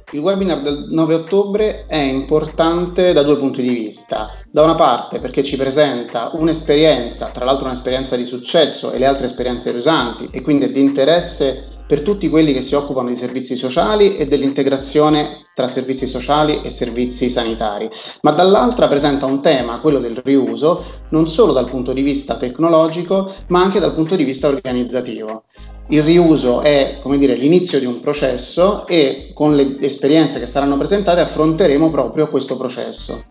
Il webinar del 9 ottobre è importante da due punti di vista. Da una parte perché ci presenta un'esperienza, tra l'altro un'esperienza di successo e le altre esperienze usanti, e quindi è di interesse per tutti quelli che si occupano di servizi sociali e dell'integrazione tra servizi sociali e servizi sanitari. Ma dall'altra presenta un tema, quello del riuso, non solo dal punto di vista tecnologico, ma anche dal punto di vista organizzativo. Il riuso è, come dire, l'inizio di un processo e con le esperienze che saranno presentate affronteremo proprio questo processo.